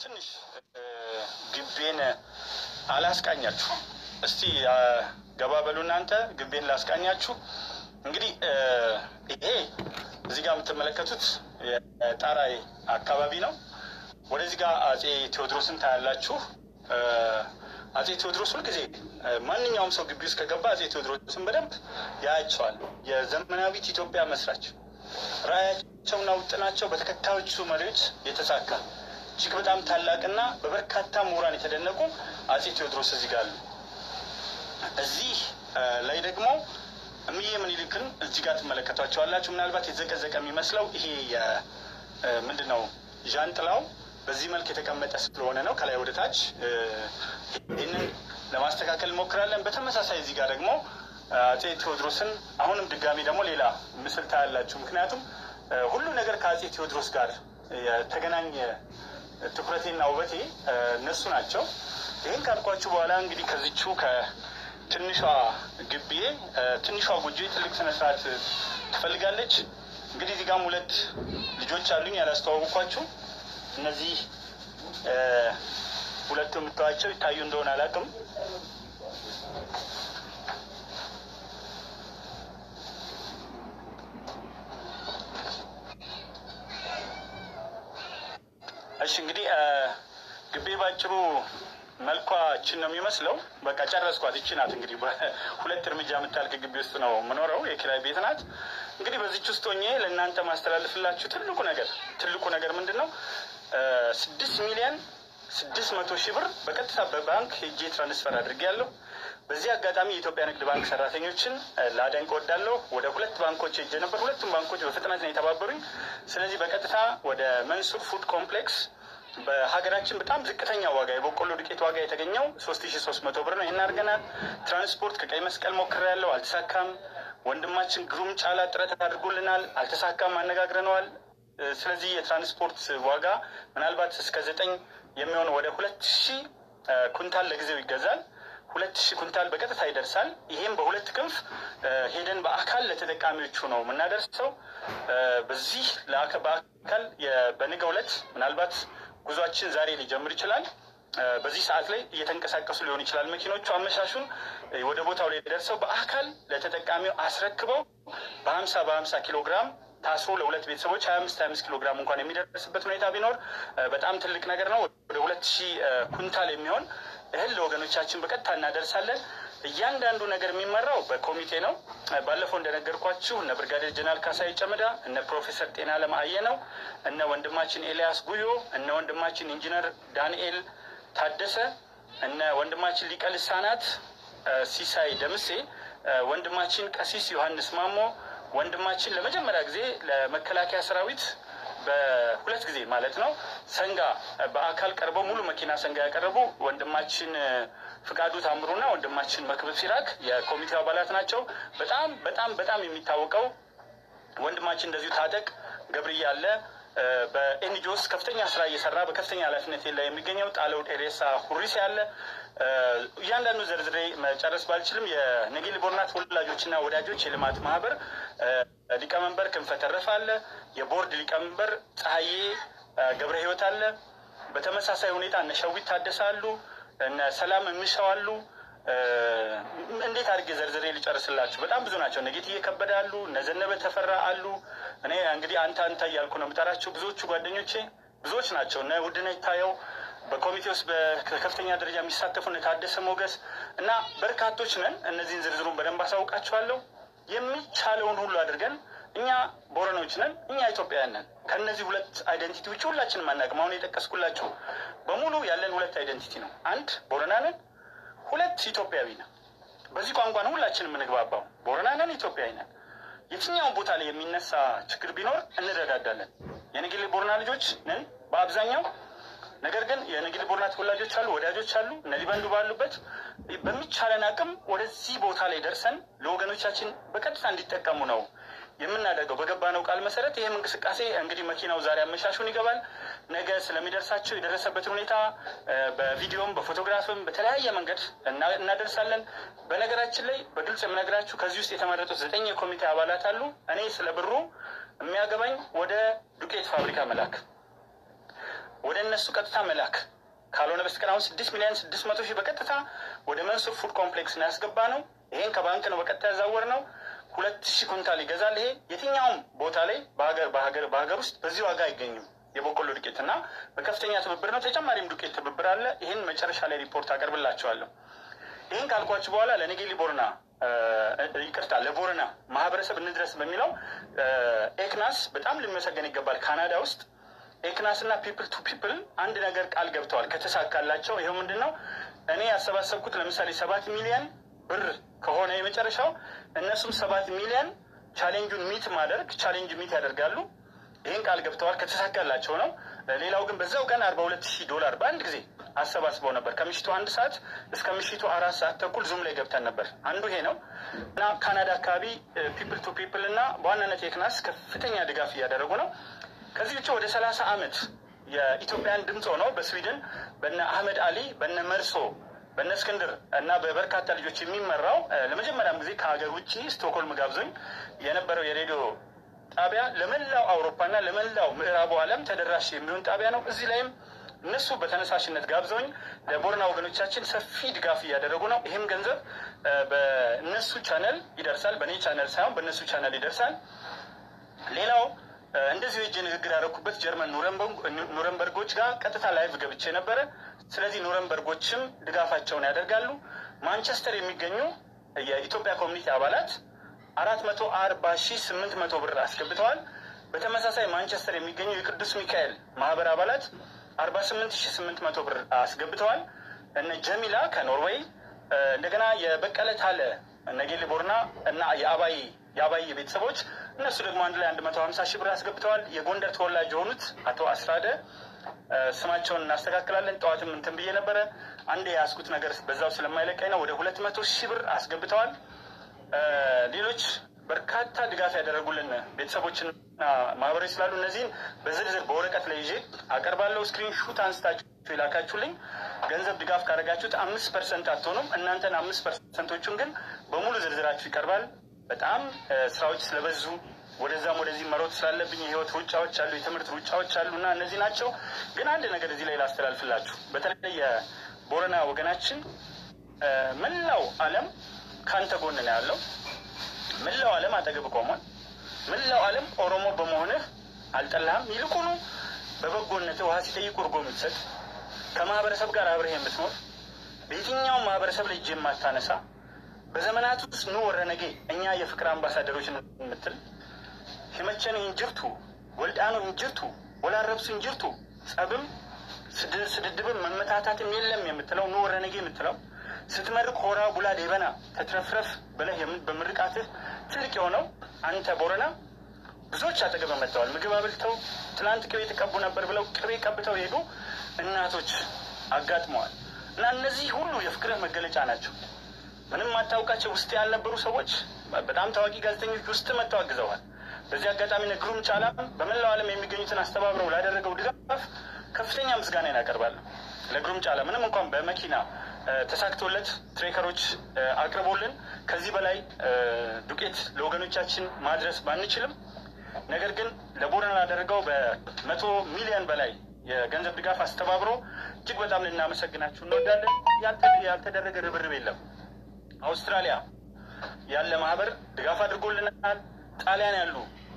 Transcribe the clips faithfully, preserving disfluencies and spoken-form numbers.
ትንሽ ግቤን አላስቃኛችሁ እስቲ ገባ በሉ እናንተ ግቤን ላስቃኛችሁ እንግዲህ ይሄ እዚህ ጋር የምትመለከቱት የጣራይ አካባቢ ነው ወደዚህ ጋር አጼ ቴዎድሮስን ታያላችሁ አጼ ቴዎድሮስ ሁሉ ጊዜ ማንኛውም ሰው ግቢ ውስጥ ከገባ አጼ ቴዎድሮስን በደንብ ያያቸዋል የዘመናዊት ኢትዮጵያ መስራች ራያቸውና ውጥናቸው በተከታዮቹ መሪዎች የተሳካ እጅግ በጣም ታላቅና በበርካታ ምሁራን የተደነቁ አጼ ቴዎድሮስ እዚህ ጋር አሉ እዚህ ላይ ደግሞ እምዬ ምኒልክን እዚህ ጋር ተመለከቷቸዋላችሁ ምናልባት የተዘቀዘቀ የሚመስለው ይሄ ምንድነው ጃንጥላው በዚህ መልክ የተቀመጠ ስለሆነ ነው ከላይ ወደ ታች ይሄንን ለማስተካከል ሞክራለን በተመሳሳይ እዚህ ጋር ደግሞ አጼ ቴዎድሮስን አሁንም ድጋሚ ደግሞ ሌላ ምስል ታያላችሁ ምክንያቱም ሁሉ ነገር ከአጼ ቴዎድሮስ ጋር የተገናኘ ትኩረቴና ውበቴ እነሱ ናቸው ይሄን ካልኳችሁ በኋላ እንግዲህ ከዚቹ ከትንሿ ግቢ ትንሿ ጎጆ ትልቅ ስነ ስርዓት ትፈልጋለች እንግዲህ እዚህ ጋር ሁለት ልጆች አሉኝ ያላስተዋወቅኳችሁ እነዚህ ሁለቱ የምታዩቸው ይታዩ እንደሆነ አላውቅም እሺ እንግዲህ ግቤ ባጭሩ መልኳችን ነው የሚመስለው በቃ ጨረስኳት እቺ ናት እንግዲህ ሁለት እርምጃ መታልከ ግቢ ውስጥ ነው ምኖረው የኪራይ ቤት ናት እንግዲህ በዚች ውስጥ ሆኜ ለእናንተ ማስተላለፍላችሁ ትልቁ ነገር ትልቁ ነገር ምንድነው ስድስት ሚሊዮን ስድስት መቶ ሺህ ብር በቀጥታ በባንክ ሄጄ ትራንስፈር አድርጌያለሁ በዚህ አጋጣሚ የኢትዮጵያ ንግድ ባንክ ሰራተኞችን ላደንቅ ወዳለሁ ወደ ሁለት ባንኮች ሄጄ ነበር ሁለቱም ባንኮች በፍጥነት ነው የተባበሩኝ ስለዚህ በቀጥታ ወደ መንሱር ፉድ ኮምፕሌክስ በሀገራችን በጣም ዝቅተኛ ዋጋ የበቆሎ ዱቄት ዋጋ የተገኘው ሶስት ሺህ ሶስት መቶ ብር ነው ይሄን አድርገናል ትራንስፖርት ከቀይ መስቀል ሞክሬያለሁ አልተሳካም ወንድማችን ግሩም ጫላ ጥረት አድርጎልናል አልተሳካም አነጋግረናል ስለዚህ የትራንስፖርት ዋጋ ምናልባት እስከ ዘጠኝ የሚሆን ወደ ሁለት ሺህ ኩንታል ለጊዜው ይገዛል ሁለት ሺህ ኩንታል በቀጥታ ይደርሳል ይሄም በሁለት ክንፍ ሄደን በአካል ለተጠቃሚዎቹ ነው የምናደርሰው በዚህ ለአካል በነገው ዕለት ምናልባት ጉዟችን ዛሬ ሊጀምር ይችላል በዚህ ሰዓት ላይ እየተንቀሳቀሱ ሊሆን ይችላል መኪኖቹ አመሻሹን ወደ ቦታው ላይ ደርሰው በአካል ለተጠቃሚው አስረክበው በ50 በ50 ኪሎ ግራም ታስሮ ለሁለት ቤተሰቦች ሀያ አምስት ሀያ አምስት ኪሎ ግራም እንኳን የሚደርስበት ሁኔታ ቢኖር በጣም ትልቅ ነገር ነው ወደ ሁለት ሺህ ኩንታል የሚሆን እህል ለወገኖቻችን በቀጥታ እናደርሳለን እያንዳንዱ ነገር የሚመራው በኮሚቴ ነው ባለፈው እንደነገርኳችሁ እነ ብርጋዴር ጀነራል ካሳይ ጨመዳ እነ ፕሮፌሰር ጤና ለማየ ነው እነ ወንድማችን ኤልያስ ጉዮ እነ ወንድማችን ኢንጂነር ዳንኤል ታደሰ እነ ወንድማችን ሊቀ ልሳናት ሲሳይ ደምሴ ወንድማችን ቀሲስ ዮሐንስ ማሞ ወንድማችን ለመጀመሪያ ጊዜ ለመከላከያ ሰራዊት በሁለት ጊዜ ማለት ነው ሰንጋ በአካል ቀርበው ሙሉ መኪና ሰንጋ ያቀርቡ ወንድማችን ፍቃዱ ታምሩና ወንድማችን መክብብ ሲራክ የኮሚቴው አባላት ናቸው በጣም በጣም በጣም የሚታወቀው ወንድማችን እንደዚሁ ታጠቅ ገብርዬ አለ በኤንጂኦስ ከፍተኛ ስራ እየሰራ በከፍተኛ ኃላፊነት ላይ የሚገኘው ጣለው ጤሬሳ ሁሪስ ያለ እያንዳንዱ ዘርዝሬ መጨረስ ባልችልም የነጊል ቦርናት ወላጆችና ወዳጆች የልማት ማህበር ሊቀመንበር ክንፈተረፈ አለ የቦርድ ሊቀመንበር ፀሐዬ ገብረ ህይወት አለ በተመሳሳይ ሁኔታ እነ ሸዊት ታደሳሉ እነ ሰላም ምሽዋሉ እንዴት አድርጌ ዘርዝሬ ልጨርስላችሁ በጣም ብዙ ናቸው ነጌት እየከበዳሉ ነዘነበ ተፈራ አሉ እኔ እንግዲህ አንተ አንተ ያልኩ ነው መጣራችሁ ብዙዎቹ ጓደኞቼ ብዙዎች ናቸው እና ውድነ ይታየው በኮሚቴው ውስጥ በከፍተኛ ደረጃ የሚሳተፉ ታደሰ ሞገስ እና በርካቶች ነን እነዚህን ዝርዝሩን በደንብ አሳውቃችኋለሁ የሚቻለውን ሁሉ አድርገን እኛ ቦረኖች ነን እኛ ኢትዮጵያውያን ነን ከነዚህ ሁለት አይደንቲቲ ውጪ ሁላችንም ማናቀም አሁን የጠቀስኩላችሁ በሙሉ ያለን ሁለት አይደንቲቲ ነው አንድ ቦረና ነን ሁለት ኢትዮጵያዊ ነን በዚህ ቋንቋ ነው ሁላችንም እንግባባው ቦረና ነን ኢትዮጵያዊ ነን የትኛው ቦታ ላይ የሚነሳ ችግር ቢኖር እንረዳዳለን የነጊል ቦረና ልጆች ነን በአብዛኛው ነገር ግን የነጊል ቦረና ተወላጆች አሉ ወዳጆች አሉ እነዚህ ባንዱ ባሉበት በሚቻለን አቅም ወደዚህ ቦታ ላይ ደርሰን ለወገኖቻችን በቀጥታ እንዲጠቀሙ ነው የምናደርገው በገባነው ቃል መሰረት ይሄም እንቅስቃሴ እንግዲህ መኪናው ዛሬ አመሻሹን ይገባል ነገ ስለሚደርሳቸው የደረሰበትን ሁኔታ በቪዲዮም በፎቶግራፍም በተለያየ መንገድ እናደርሳለን በነገራችን ላይ በግልጽ የምነግራችሁ ከዚህ ውስጥ የተመረጡት ዘጠኝ የኮሚቴ አባላት አሉ እኔ ስለብሩ የሚያገባኝ ወደ ዱቄት ፋብሪካ መላክ ወደ እነሱ ቀጥታ መላክ ካልሆነ በስተቀር አሁን ስድስት ሚሊዮን ስድስት መቶ ሺህ በቀጥታ ወደ መንሱር ፉድ ኮምፕሌክስ ነው ያስገባ ነው። ይሄን ከባንክ ነው በቀጥታ ያዛወር ነው። ሁለት ሺህ ኩንታል ይገዛል። ይሄ የትኛውም ቦታ ላይ በሀገር በሀገር በሀገር ውስጥ በዚህ ዋጋ አይገኝም። የበቆሎ ዱቄትና በከፍተኛ ትብብር ነው። ተጨማሪም ዱቄት ትብብር አለ። ይሄን መጨረሻ ላይ ሪፖርት አቀርብላችኋለሁ። ይሄን ካልኳችሁ በኋላ ለነጌሌ ቦረና ይቅርታ ለቦረና ማህበረሰብ እንድረስ በሚለው ኤክናስ በጣም ልንመሰገን ይገባል። ካናዳ ውስጥ ኤክናስ እና ፒፕል ቱ ፒፕል አንድ ነገር ቃል ገብተዋል ከተሳካላቸው። ይሄው ምንድነው እኔ ያሰባሰብኩት ለምሳሌ ሰባት ሚሊዮን ብር ከሆነ የመጨረሻው እነሱም ሰባት ሚሊዮን ቻሌንጁን ሚት ማድረግ ቻሌንጅ ሚት ያደርጋሉ። ይሄን ቃል ገብተዋል ከተሳካላቸው ነው። ሌላው ግን በዛው ቀን አርባ ሁለት ሺህ ዶላር በአንድ ጊዜ አሰባስበው ነበር። ከምሽቱ አንድ ሰዓት እስከ ምሽቱ አራት ሰዓት ተኩል ዙም ላይ ገብተን ነበር። አንዱ ይሄ ነው እና ካናዳ አካባቢ ፒፕል ቱ ፒፕል እና በዋናነት ኤክናስ ከፍተኛ ድጋፍ እያደረጉ ነው። ከዚህ ውጭ ወደ ሰላሳ አመት የኢትዮጵያን ድምፅ ሆነው በስዊድን በነ አህመድ አሊ በነ መርሶ በነ እስክንድር እና በበርካታ ልጆች የሚመራው ለመጀመሪያም ጊዜ ከሀገር ውጭ ስቶክሆልም ጋብዞኝ የነበረው የሬዲዮ ጣቢያ ለመላው አውሮፓና ለመላው ምዕራቡ ዓለም ተደራሽ የሚሆን ጣቢያ ነው። እዚህ ላይም እነሱ በተነሳሽነት ጋብዘውኝ ለቦረና ወገኖቻችን ሰፊ ድጋፍ እያደረጉ ነው። ይህም ገንዘብ በእነሱ ቻነል ይደርሳል፣ በእኔ ቻነል ሳይሆን በእነሱ ቻነል ይደርሳል። ሌላው እንደዚሁ እጅ ንግግር ያደረኩበት ጀርመን ኑረንበርጎች ጋር ቀጥታ ላይቭ ገብቼ ነበረ። ስለዚህ ኑረንበርጎችም ድጋፋቸውን ያደርጋሉ። ማንቸስተር የሚገኙ የኢትዮጵያ ኮሚኒቲ አባላት አራት መቶ አርባ ሺህ ስምንት መቶ ብር አስገብተዋል። በተመሳሳይ ማንቸስተር የሚገኙ የቅዱስ ሚካኤል ማህበር አባላት አርባ ስምንት ሺህ ስምንት መቶ ብር አስገብተዋል። እነ ጀሚላ ከኖርዌይ እንደገና የበቀለ ታለ ነጌሌ ቦረና እና የአባይ የአባይ ቤተሰቦች እነሱ ደግሞ አንድ ላይ አንድ መቶ ሀምሳ ሺህ ብር አስገብተዋል። የጎንደር ተወላጅ የሆኑት አቶ አስራደ ስማቸውን እናስተካክላለን። ጠዋትም እንትን ብዬ ነበረ አንድ የያዝኩት ነገር በዛው ስለማይለቀኝ ነው። ወደ ሁለት መቶ ሺህ ብር አስገብተዋል። ሌሎች በርካታ ድጋፍ ያደረጉልን ቤተሰቦችና ማህበሮች ስላሉ እነዚህን በዝርዝር በወረቀት ላይ ይዤ አቀርባለሁ። ስክሪን ሹት አንስታችሁ ይላካችሁልኝ። ገንዘብ ድጋፍ ካደረጋችሁት አምስት ፐርሰንት አትሆኑም። እናንተን አምስት ፐርሰንቶቹን ግን በሙሉ ዝርዝራችሁ ይቀርባል። በጣም ስራዎች ስለበዙ ወደዛም ወደዚህ መሮጥ ስላለብኝ የህይወት ሩጫዎች አሉ፣ የትምህርት ሩጫዎች አሉ እና እነዚህ ናቸው። ግን አንድ ነገር እዚህ ላይ ላስተላልፍላችሁ። በተለይ የቦረና ወገናችን መላው ዓለም ካንተ ጎን ነው ያለው። መላው ዓለም አጠገብ ቆሟል። መላው ዓለም ኦሮሞ በመሆንህ አልጠላህም። ይልቁኑ በበጎነት ውሃ ሲጠይቁ እርጎ የምትሰጥ ከማህበረሰብ ጋር አብረህ የምትኖር በየትኛውም ማህበረሰብ ላይ እጅ የማታነሳ በዘመናት ውስጥ ኑ ወረነጌ እኛ የፍቅር አምባሳደሮች የምትል ሂመቸን እንጅርቱ ወልዳኑ እንጅርቱ ወላረብሱ እንጅርቱ ጸብም ስድድብም መመታታትም የለም የምትለው ኑ ወረነጌ የምትለው ስትመርቅ ሆራ ቡላ ዴበና ተትረፍረፍ ብለህ በምርቃትህ ትልቅ የሆነው አንተ ቦረና ብዙዎች አጠገብ መጥተዋል። ምግብ አብልተው ትናንት ቅቤ ተቀቡ ነበር ብለው ቅቤ ቀብተው ሄዱ እናቶች አጋጥመዋል። እና እነዚህ ሁሉ የፍቅር መገለጫ ናቸው። ምንም አታውቃቸው ውስጥ ያልነበሩ ሰዎች በጣም ታዋቂ ጋዜጠኞች ውስጥ መጥተው አግዘዋል። በዚህ አጋጣሚ ነግሩም ቻላ በመላው ዓለም የሚገኙትን አስተባብረው ላደረገው ድጋፍ ከፍተኛ ምስጋና እናቀርባለን። ነግሩም ቻላ ምንም እንኳን በመኪና ተሳክቶለት ትሬከሮች አቅርቦልን ከዚህ በላይ ዱቄት ለወገኖቻችን ማድረስ ባንችልም ነገር ግን ለቦረና ላደረገው በመቶ ሚሊዮን በላይ የገንዘብ ድጋፍ አስተባብሮ እጅግ በጣም ልናመሰግናችሁ እንወዳለን። ያልተደረገ ርብርብ የለም። አውስትራሊያ ያለ ማህበር ድጋፍ አድርጎልናል። ጣሊያን ያሉ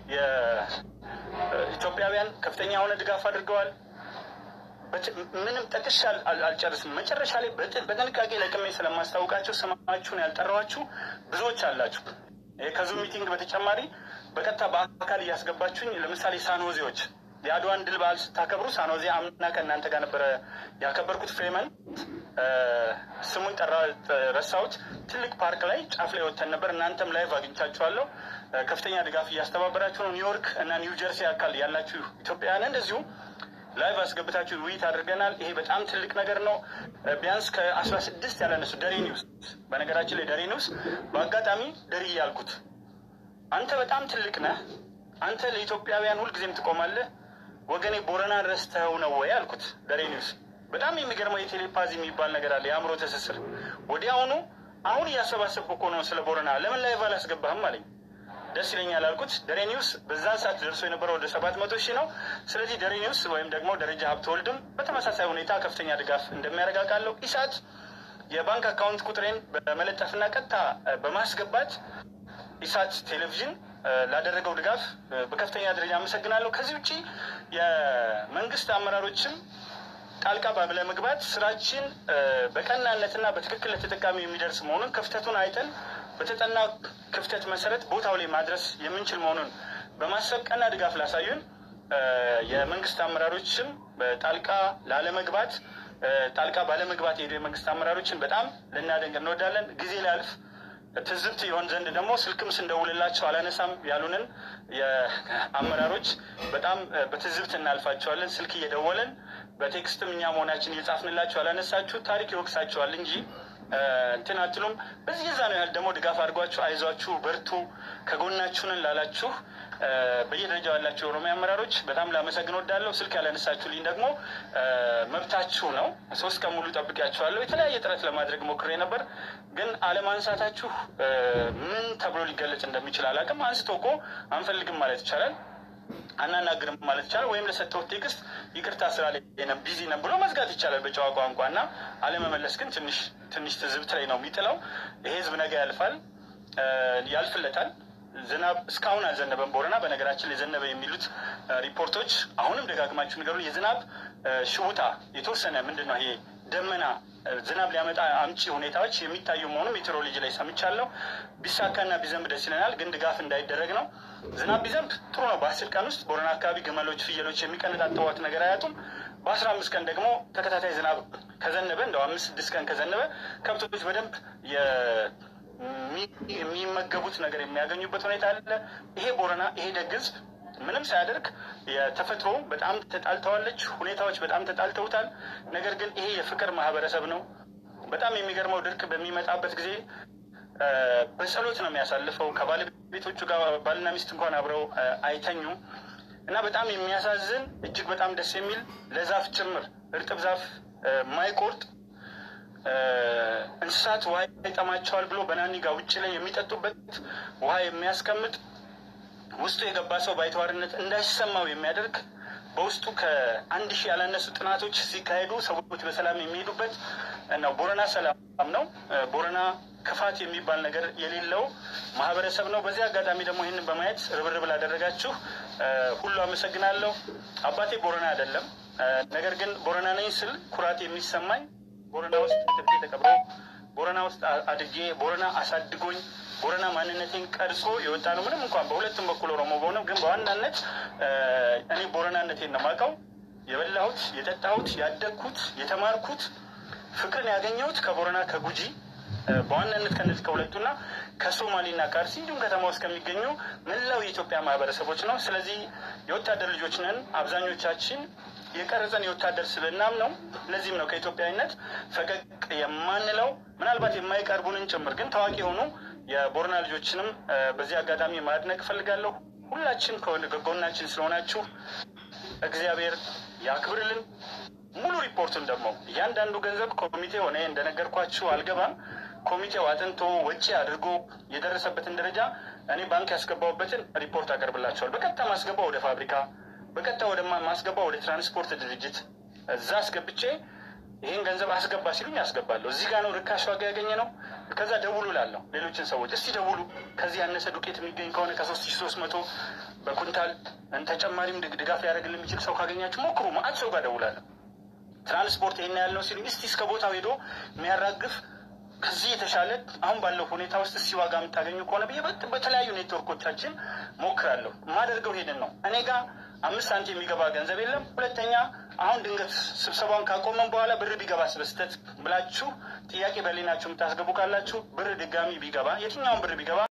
የኢትዮጵያውያን ከፍተኛ የሆነ ድጋፍ አድርገዋል። ምንም ጠቅሼ አልጨርስም። መጨረሻ ላይ በጥንቃቄ ለቅሜ ስለማስታውቃቸው ስማችሁን ያልጠራኋችሁ ብዙዎች አላችሁ። ከዙ ሚቲንግ በተጨማሪ በቀጥታ በአካል እያስገባችሁኝ ለምሳሌ ሳንሆዜዎች የአድዋን ድል በዓል ስታከብሩ ሳንሆዜ አምና ከእናንተ ጋር ነበረ ያከበርኩት። ፍሬመን ስሙን ጠራ ረሳሁት። ትልቅ ፓርክ ላይ ጫፍ ላይ ወተን ነበር። እናንተም ላይቭ አግኝቻችኋለሁ። ከፍተኛ ድጋፍ እያስተባበራችሁ ነው። ኒውዮርክ እና ኒው ጀርሲ አካል ያላችሁ ኢትዮጵያውያን እንደዚሁ ላይቭ አስገብታችሁ ውይይት አድርገናል። ይሄ በጣም ትልቅ ነገር ነው። ቢያንስ ከአስራ ስድስት ያለነሱ ደሪ ኒውስ፣ በነገራችን ላይ ደሪ ኒውስ በአጋጣሚ ደሪ ያልኩት አንተ በጣም ትልቅ ነህ፣ አንተ ለኢትዮጵያውያን ሁልጊዜም ትቆማለህ፣ ወገኔ ቦረናን ረስተኸው ነው ወይ አልኩት። ደሪ ኒውስ በጣም የሚገርመው የቴሌፓዚ የሚባል ነገር አለ፣ የአእምሮ ትስስር። ወዲያውኑ አሁን እያሰባሰብኩ እኮ ነው ስለ ቦረና፣ ለምን ላይቭ አላስገባህም አለኝ። ደስ ይለኛል አልኩት። ደሬ ኒውስ በዛን ሰዓት ደርሶ የነበረው ወደ ሰባት መቶ ሺህ ነው። ስለዚህ ደሬ ኒውስ ወይም ደግሞ ደረጃ ሀብተወልድም በተመሳሳይ ሁኔታ ከፍተኛ ድጋፍ እንደሚያደርግ አውቃለሁ። ኢሳት የባንክ አካውንት ቁጥሬን በመለጠፍና ቀጥታ በማስገባት ኢሳት ቴሌቪዥን ላደረገው ድጋፍ በከፍተኛ ደረጃ አመሰግናለሁ። ከዚህ ውጪ የመንግስት አመራሮችም ጣልቃ ባለመግባት ስራችን በቀናነትና በትክክል ለተጠቃሚ የሚደርስ መሆኑን ክፍተቱን አይተን በተጠና ክፍተት መሰረት ቦታው ላይ ማድረስ የምንችል መሆኑን በማሰብ ቀና ድጋፍ ላሳዩን የመንግስት አመራሮችም ጣልቃ ላለመግባት ጣልቃ ባለመግባት የሄዱ የመንግስት አመራሮችን በጣም ልናደንቅ እንወዳለን። ጊዜ ላልፍ ትዝብት ይሆን ዘንድ ደግሞ ስልክም ስንደውልላቸው አላነሳም ያሉንን የአመራሮች በጣም በትዝብት እናልፋቸዋለን። ስልክ እየደወለን በቴክስትም እኛ መሆናችን እየጻፍንላቸው አላነሳችሁ ታሪክ ይወቅሳቸዋል እንጂ እንትን አትሉም። በዚህ የዛ ነው ያህል ደግሞ ድጋፍ አድርጓችሁ አይዟችሁ በርቱ ከጎናችሁን ላላችሁ በየደረጃው ያላችሁ የኦሮሚያ አመራሮች በጣም ላመሰግን ወዳለሁ። ስልክ ያላነሳችሁልኝ ደግሞ መብታችሁ ነው። ሶስት ቀን ሙሉ ጠብቂያችኋለሁ። የተለያየ ጥረት ለማድረግ ሞክሬ ነበር፣ ግን አለማንሳታችሁ ምን ተብሎ ሊገለጽ እንደሚችል አላውቅም። አንስቶ እኮ አንፈልግም ማለት ይቻላል፣ አናናግርም ማለት ይቻላል፣ ወይም ለሰጠሁት ቴክስት ይቅርታ ስራ ላይ ነን ቢዚ ነን ብሎ መዝጋት ይቻላል በጨዋ ቋንቋና አለመመለስ ግን ትንሽ ትንሽ ትዝብት ላይ ነው የሚጥለው። ይሄ ህዝብ ነገ ያልፋል ያልፍለታል። ዝናብ እስካሁን አልዘነበም ቦረና። በነገራችን ላይ ዘነበ የሚሉት ሪፖርቶች አሁንም ደጋግማችሁ ንገሩን። የዝናብ ሽውታ የተወሰነ ምንድነው ይሄ ደመና ዝናብ ሊያመጣ አምጪ ሁኔታዎች የሚታዩ መሆኑ ሜትሮሎጂ ላይ ሰምቻለሁ። ቢሳካና ቢዘንብ ደስ ይለናል፣ ግን ድጋፍ እንዳይደረግ ነው። ዝናብ ቢዘንብ ጥሩ ነው። በአስር ቀን ውስጥ ቦረና አካባቢ ግመሎች፣ ፍየሎች የሚቀነጣጠዋት ነገር አያጡም። በአስራ አምስት ቀን ደግሞ ተከታታይ ዝናብ ከዘነበ እንደው አምስት ስድስት ቀን ከዘነበ ከብቶች በደንብ የሚመገቡት ነገር የሚያገኙበት ሁኔታ አለ። ይሄ ቦረና ይሄ ደግ ህዝብ ምንም ሳያደርግ የተፈጥሮ በጣም ተጣልተዋለች፣ ሁኔታዎች በጣም ተጣልተውታል። ነገር ግን ይሄ የፍቅር ማህበረሰብ ነው። በጣም የሚገርመው ድርቅ በሚመጣበት ጊዜ በጸሎት ነው የሚያሳልፈው። ከባለቤቶቹ ጋር ባልና ሚስት እንኳን አብረው አይተኙም እና በጣም የሚያሳዝን እጅግ በጣም ደስ የሚል ለዛፍ ጭምር እርጥብ ዛፍ ማይቆርጥ እንስሳት ውሃ ይጠማቸዋል ብሎ በናኒ ጋር ውጭ ላይ የሚጠጡበት ውሃ የሚያስቀምጥ ውስጡ የገባ ሰው ባይተዋርነት እንዳይሰማው የሚያደርግ በውስጡ ከአንድ ሺህ ያላነሱ ጥናቶች ሲካሄዱ ሰዎች በሰላም የሚሄዱበት ነው። ቦረና ሰላም ነው። ቦረና ክፋት የሚባል ነገር የሌለው ማህበረሰብ ነው። በዚህ አጋጣሚ ደግሞ ይህንን በማየት ርብርብ ላደረጋችሁ ሁሉ አመሰግናለሁ። አባቴ ቦረና አይደለም፣ ነገር ግን ቦረና ነኝ ስል ኩራት የሚሰማኝ ቦረና ውስጥ ትብቴ ተቀብሮ ቦረና ውስጥ አድጌ ቦረና አሳድጎኝ ቦረና ማንነቴን ቀርጾ የወጣ ነው። ምንም እንኳን በሁለቱም በኩል ኦሮሞ በሆነም ግን በዋናነት እኔ ቦረናነቴን ነው የማውቀው። የበላሁት፣ የጠጣሁት፣ ያደግኩት፣ የተማርኩት ፍቅርን ያገኘሁት ከቦረና ከጉጂ በዋናነት ከነዚህ ከሁለቱና ከሶማሌና ከአርሲ እንዲሁም ከተማ ውስጥ ከሚገኙ መላው የኢትዮጵያ ማህበረሰቦች ነው። ስለዚህ የወታደር ልጆች ነን አብዛኞቻችን። የቀረጸን የወታደር ስብዕናም ነው። ለዚህም ነው ከኢትዮጵያዊነት ፈቀቅ የማንለው። ምናልባት የማይቀርቡንን ጭምር ግን ታዋቂ የሆኑ የቦረና ልጆችንም በዚህ አጋጣሚ ማድነቅ እፈልጋለሁ። ሁላችን ከጎናችን ስለሆናችሁ እግዚአብሔር ያክብርልን። ሙሉ ሪፖርቱን ደግሞ እያንዳንዱ ገንዘብ ኮሚቴ ሆነ እንደነገርኳችሁ አልገባም። ኮሚቴው አጥንቶ ወጪ አድርጎ የደረሰበትን ደረጃ እኔ ባንክ ያስገባውበትን ሪፖርት አቀርብላችኋል። በቀጥታ ማስገባው ወደ ፋብሪካ፣ በቀጥታ ወደ ማስገባው ወደ ትራንስፖርት ድርጅት እዛ አስገብቼ ይሄን ገንዘብ አስገባ ሲሉኝ ያስገባለሁ። እዚህ ጋር ነው ርካሽ ዋጋ ያገኘ ነው። ከዛ ደውሉ ላለሁ ሌሎችን ሰዎች እስቲ ደውሉ፣ ከዚህ ያነሰ ዱቄት የሚገኝ ከሆነ ከሶስት ሺህ ሶስት መቶ በኩንታል ተጨማሪም ድጋፍ ሊያደርግልን የሚችል ሰው ካገኛችሁ ሞክሩ። ማአት ሰው ጋር ደውላለሁ። ትራንስፖርት ይሄን ያህል ነው ሲሉኝ እስቲ እስከ ቦታው ሄዶ የሚያራግፍ ከዚህ የተሻለ አሁን ባለው ሁኔታ ውስጥ እስቲ ዋጋ የምታገኙ ከሆነ ብዬ በተለያዩ ኔትወርኮቻችን ሞክራለሁ። የማደርገው ሄድን ነው። እኔ ጋር አምስት ሳንቲም የሚገባ ገንዘብ የለም። ሁለተኛ አሁን ድንገት ስብሰባውን ካቆመን በኋላ ብር ቢገባ ስበስተት ብላችሁ ጥያቄ በሌናችሁ የምታስገቡ ካላችሁ ብር ድጋሚ ቢገባ የትኛውን ብር ቢገባ